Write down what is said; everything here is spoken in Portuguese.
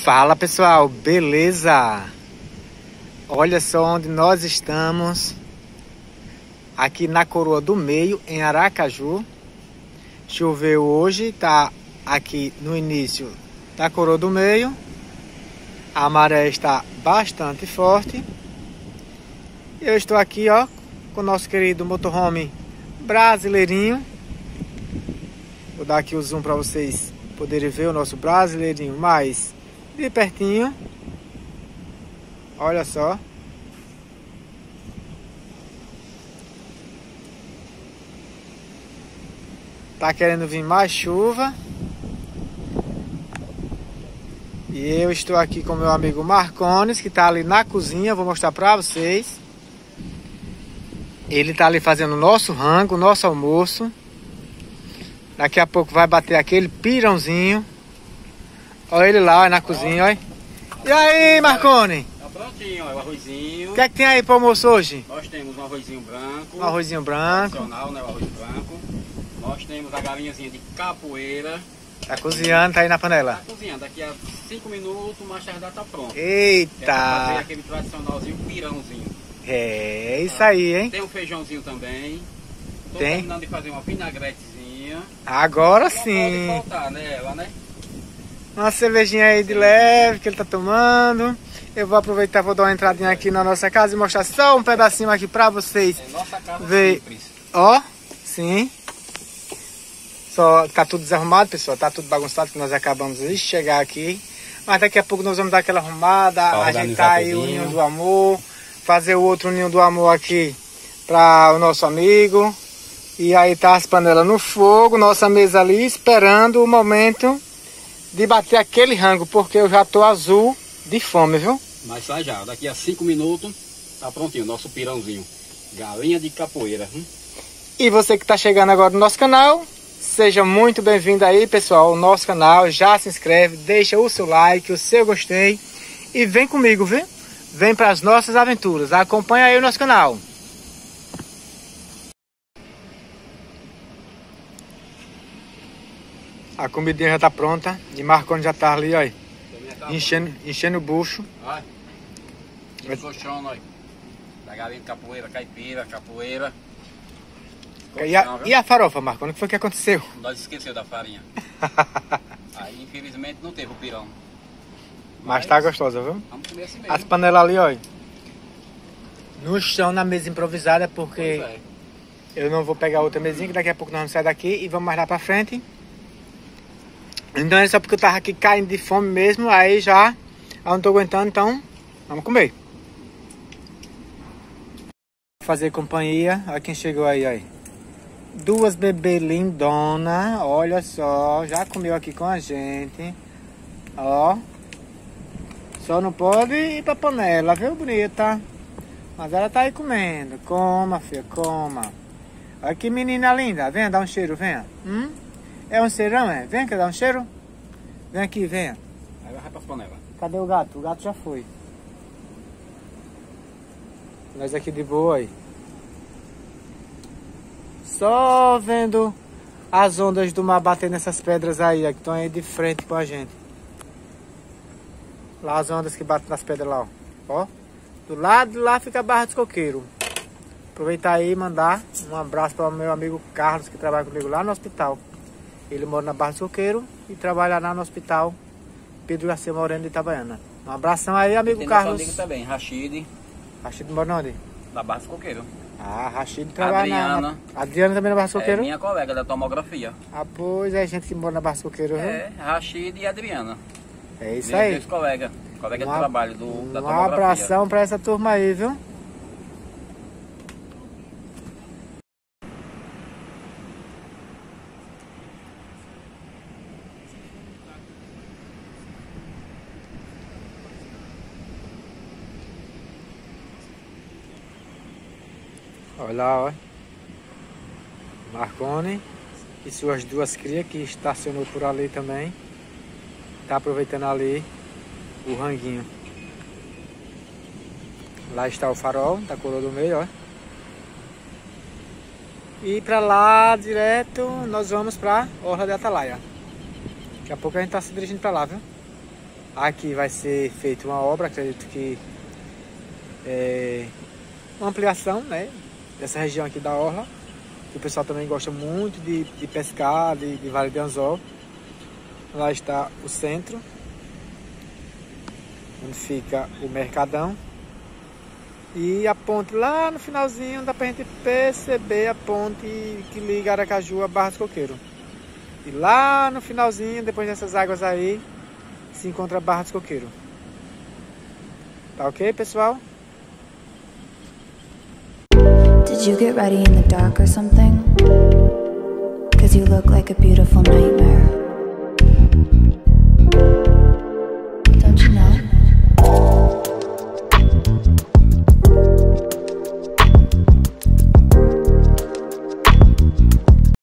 Fala pessoal, beleza? Olha só onde nós estamos. Aqui na Coroa do Meio, em Aracaju. Choveu hoje, tá aqui no início da Coroa do Meio. A maré está bastante forte. Eu estou aqui, ó, com o nosso querido motorhome brasileirinho. Vou dar aqui o zoom para vocês poderem ver o nosso brasileirinho mais de pertinho. Olha só. Tá querendo vir mais chuva. E eu estou aqui com meu amigo Marcones, que tá ali na cozinha. Vou mostrar pra vocês. Ele tá ali fazendo o nosso rango, o nosso almoço. Daqui a pouco vai bater aquele pirãozinho. Olha ele lá, ó, na cozinha, olha. E aí, Marcone? Tá prontinho, ó, o arrozinho. O que é que tem aí pro almoço hoje? Nós temos um arrozinho branco. Um arrozinho branco. Tradicional, né, o arroz branco. Nós temos a galinhazinha de capoeira. Tá cozinhando, tá aí na panela. Tá cozinhando, daqui a 5 minutos, mais tardar tá pronto. Eita! É pra fazer aquele tradicionalzinho pirãozinho. É isso aí, hein? Tem um feijãozinho também. Tô Tem. terminando de fazer uma vinagretezinha. Agora Não sim. pode faltar, né, ela, né? Uma cervejinha aí de leve que ele tá tomando. Eu vou aproveitar, vou dar uma entradinha aqui na nossa casa e mostrar só um pedacinho aqui pra vocês. É nossa casa Ver. simples. Ó, sim. Só tá tudo desarrumado, pessoal. Tá tudo bagunçado que nós acabamos de chegar aqui. Mas daqui a pouco nós vamos dar aquela arrumada, ajeitar aí o ninho do amor, fazer o outro ninho do amor aqui para o nosso amigo. E aí tá as panelas no fogo, nossa mesa ali esperando o momento de bater aquele rango, porque eu já tô azul de fome, viu? Mas sai já, daqui a 5 minutos tá prontinho, nosso pirãozinho. Galinha de capoeira. E você que tá chegando agora no nosso canal, seja muito bem-vindo aí, pessoal, ao nosso canal. Já se inscreve, deixa o seu like, o seu gostei e vem comigo, viu? Vem para as nossas aventuras. Acompanha aí o nosso canal. A comidinha já tá pronta. E Marconi já tá ali, ó. Enchendo o bucho. Olha. E o colchão, nós. Da galinha de capoeira, capoeira. E a farofa, Marconi? O que foi que aconteceu? Nós esqueceu da farinha. Aí, infelizmente, não teve o pirão. Mas tá gostosa, viu? Vamos comer assim mesmo. As panelas ali, ó. No chão, na mesa improvisada, porque eu não vou pegar outra mesinha, que daqui a pouco nós vamos sair daqui e vamos mais lá pra frente. Então é só porque eu tava aqui caindo de fome mesmo, aí já eu não tô aguentando, então vamos comer. Fazer companhia, olha quem chegou aí, ó. Duas bebês lindonas, olha só, já comeu aqui com a gente. Ó. Só não pode ir pra panela, viu, bonita? Mas ela tá aí comendo. Coma, filha, coma. Olha que menina linda. Venha dar um cheiro, venha. É um cheirão, é? Vem, quer dar um cheiro? Vem aqui, venha. Aí vai pras panelas. Cadê o gato? O gato já foi. Nós aqui de boa aí. Só vendo as ondas do mar bater nessas pedras aí, ó, que estão aí de frente com a gente. Lá as ondas que batem nas pedras lá, ó. Do lado de lá fica a Barra dos Coqueiros. Aproveitar aí e mandar um abraço para o meu amigo Carlos, que trabalha comigo lá no hospital. Ele mora na Barra dos Coqueiros e trabalha lá no hospital Pedro Garcia Moreno de Itabaiana. Um abração aí, amigo tem Carlos. Tem também, Rachid. Rachid mora onde? Da Barra dos Coqueiros. Ah, Rachid trabalha Adriana. Adriana também na Barra dos Coqueiros? É minha colega da tomografia. Ah, pois é gente que mora na Barra dos Coqueiros, viu? É, Rachid e Adriana. É isso Meus aí. dois colegas. Colega de trabalho da Um tomografia. abração pra essa turma aí, viu? Olha lá, ó. Marconi e suas duas crias que estacionou por ali também. Tá aproveitando ali o ranguinho. Lá está o farol da Coroa do Meio, ó. E pra lá, direto, nós vamos pra Orla de Atalaia. Daqui a pouco a gente tá se dirigindo pra lá, viu? Aqui vai ser feita uma obra, acredito que uma ampliação, né, dessa região aqui da orla. O pessoal também gosta muito de pescar, de Vale de Anzol. Lá está o centro, onde fica o Mercadão. E a ponte lá no finalzinho dá pra gente perceber a ponte que liga Aracaju a Barra do Coqueiro. E lá no finalzinho, depois dessas águas aí, se encontra a Barra do Coqueiro. Tá ok, pessoal? Did you get ready in the dark or something? 'Cause you look like a beautiful nightmare.